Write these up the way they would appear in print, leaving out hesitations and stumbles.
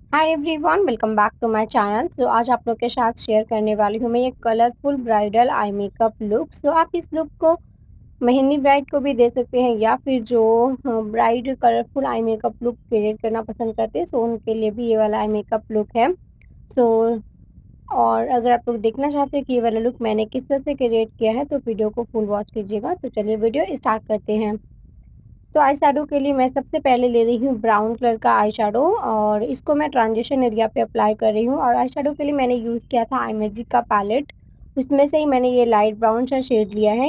Hi everyone, welcome back to my channel. आज आप लोग के साथ शेयर करने वाली हूँ मैं एक colourful bridal eye makeup look. आप इस लुक को मेहंदी ब्राइड को भी दे सकते हैं या फिर जो bride colourful eye makeup look create करना पसंद करते हैं, सो उनके लिए भी ये वाला आई मेकअप लुक है। सो और अगर आप लोग देखना चाहते हैं कि ये वाला लुक मैंने किस तरह से क्रिएट किया है तो वीडियो को फुल वॉच कीजिएगा। तो चलिए वीडियो स्टार्ट करते हैं। तो आई शैडो के लिए मैं सबसे पहले ले रही हूँ ब्राउन कलर का आई शैडो और इसको मैं ट्रांजिशन एरिया पे अप्लाई कर रही हूँ। और आई शैडो के लिए मैंने यूज़ किया था आई मैजिक का पैलेट, उसमें से ही मैंने ये लाइट ब्राउन सा शेड लिया है।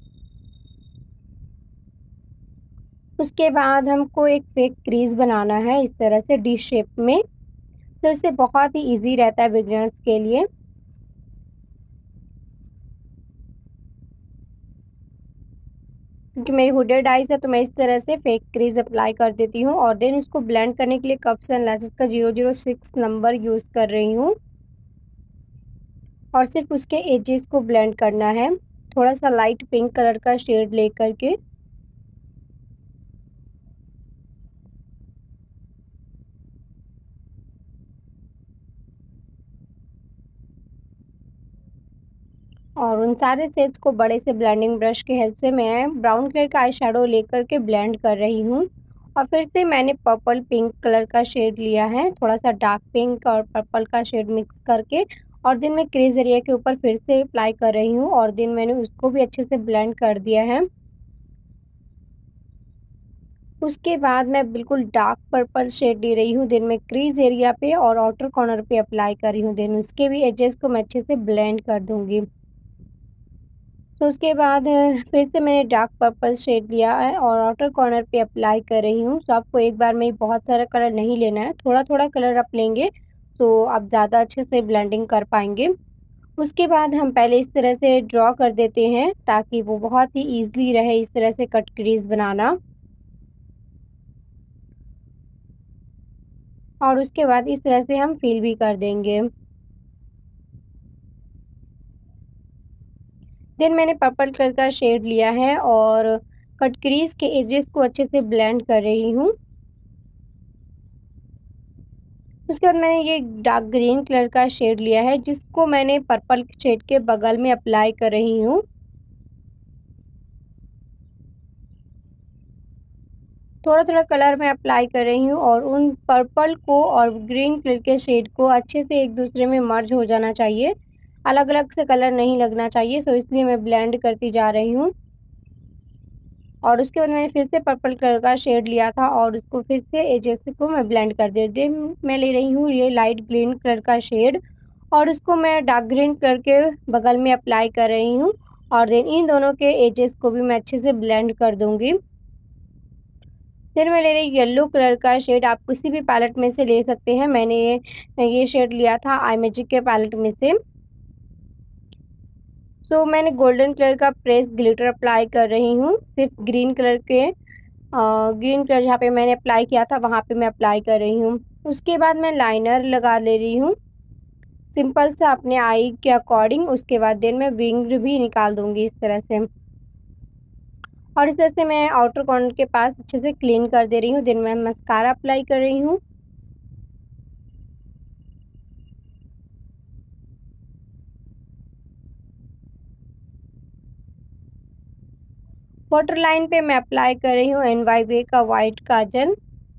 उसके बाद हमको एक फेक क्रीज बनाना है इस तरह से डी शेप में, तो इससे बहुत ही ईजी रहता है बिगिनर्स के लिए। क्योंकि मेरी हुडेड आइज है तो मैं इस तरह से फेक क्रीज अप्लाई कर देती हूँ और देन इसको ब्लेंड करने के लिए कप्स एंड लैसेस का 006 नंबर यूज़ कर रही हूँ और सिर्फ उसके एजेस को ब्लेंड करना है थोड़ा सा लाइट पिंक कलर का शेड लेकर के। और उन सारे शेड्स को बड़े से ब्लेंडिंग ब्रश की हेल्प से मैं ब्राउन कलर का आई शेडो लेकर के ब्लेंड कर रही हूँ। और फिर से मैंने पर्पल पिंक कलर का शेड लिया है, थोड़ा सा डार्क पिंक और पर्पल का शेड मिक्स करके, और दिन मैं क्रीज एरिया के ऊपर फिर से अप्लाई कर रही हूँ और दिन मैंने उसको भी अच्छे से ब्लेंड कर दिया है। उसके बाद मैं बिल्कुल डार्क पर्पल शेड ले रही हूँ, देन मैं क्रीज एरिया पे और आउटर कॉर्नर पे अप्लाई कर रही हूँ, देन उसके भी एजेस को मैं अच्छे से ब्लेंड कर दूंगी। तो उसके बाद फिर से मैंने डार्क पर्पल शेड लिया है और आउटर कॉर्नर पे अप्लाई कर रही हूँ। तो आपको एक बार में ही बहुत सारा कलर नहीं लेना है, थोड़ा थोड़ा कलर आप लेंगे तो आप ज़्यादा अच्छे से ब्लेंडिंग कर पाएंगे। उसके बाद हम पहले इस तरह से ड्रॉ कर देते हैं ताकि वो बहुत ही ईजिली रहे इस तरह से कट क्रीज बनाना। और उसके बाद इस तरह से हम फिल भी कर देंगे। देन मैंने पर्पल कलर का शेड लिया है और कट क्रीज के एजेस को अच्छे से ब्लेंड कर रही हूँ। उसके बाद मैंने ये डार्क ग्रीन कलर का शेड लिया है जिसको मैंने पर्पल शेड के बगल में अप्लाई कर रही हूँ। थोड़ा थोड़ा कलर मैं अप्लाई कर रही हूँ और उन पर्पल को और ग्रीन कलर के शेड को अच्छे से एक दूसरे में मर्ज हो जाना चाहिए, अलग अलग से कलर नहीं लगना चाहिए। सो इसलिए मैं ब्लेंड करती जा रही हूँ। और उसके बाद मैंने फिर से पर्पल कलर का शेड लिया था और उसको फिर से एजेस को मैं ब्लेंड कर देती हूँ। मैं ले रही हूँ ये लाइट ग्रीन कलर का शेड और उसको मैं डार्क ग्रीन कलर के बगल में अप्लाई कर रही हूँ और देन इन दोनों के एजेस को भी मैं अच्छे से ब्लेंड कर दूंगी। फिर मैं ले रही येलो कलर का शेड, आप किसी भी पैलेट में से ले सकते हैं। मैंने ये शेड लिया था आई मैजिक के पैलेट में से। सो मैंने गोल्डन कलर का प्रेस ग्लिटर अप्लाई कर रही हूँ, सिर्फ ग्रीन कलर के ग्रीन कलर जहाँ पे मैंने अप्लाई किया था वहाँ पे मैं अप्लाई कर रही हूँ। उसके बाद मैं लाइनर लगा ले रही हूँ सिंपल सा अपने आई के अकॉर्डिंग। उसके बाद देन मैं विंग भी निकाल दूंगी इस तरह से। और इस तरह से मैं आउटर कॉर्नर के पास अच्छे से क्लीन कर दे रही हूँ, देन मैं मस्कारा अप्लाई कर रही हूँ। वाटर लाइन पे मैं अप्लाई कर रही हूँ NYB का वाइट काजल।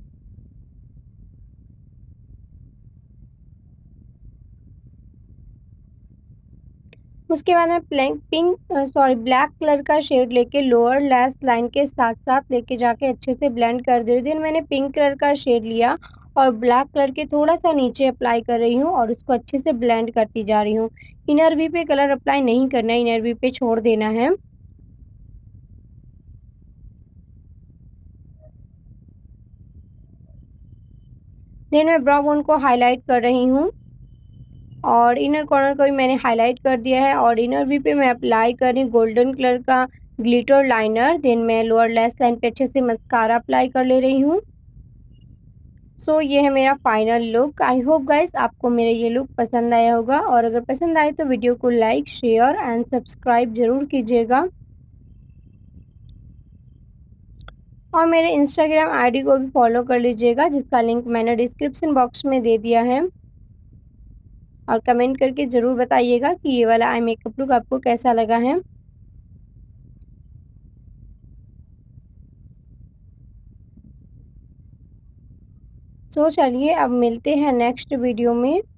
उसके बाद मैं ब्लैक कलर का शेड लेके लोअर लैश लाइन के साथ साथ लेके जाके अच्छे से ब्लेंड कर दे रही हूँ। देन मैंने पिंक कलर का शेड लिया और ब्लैक कलर के थोड़ा सा नीचे अप्लाई कर रही हूँ और उसको अच्छे से ब्लेंड करती जा रही हूँ। इनर वी पे कलर अप्लाई नहीं करना है, इनर वी पे छोड़ देना है। देन मैं ब्राउ बोन को हाईलाइट कर रही हूँ और इनर कॉर्नर को भी मैंने हाईलाइट कर दिया है और इनर वी पे मैं अप्लाई कर रही हूँ गोल्डन कलर का ग्लिटर लाइनर। देन मैं लोअर लैश लाइन पे अच्छे से मस्कारा अप्लाई कर ले रही हूँ। सो ये है मेरा final look. I hope guys आपको मेरा ये लुक पसंद आया होगा और अगर पसंद आए तो वीडियो को लाइक शेयर एंड सब्सक्राइब जरूर कीजिएगा। और मेरे इंस्टाग्राम आईडी को भी फॉलो कर लीजिएगा, जिसका लिंक मैंने डिस्क्रिप्शन बॉक्स में दे दिया है। और कमेंट करके ज़रूर बताइएगा कि ये वाला आई मेकअप लुक आपको कैसा लगा है। चलिए अब मिलते हैं नेक्स्ट वीडियो में।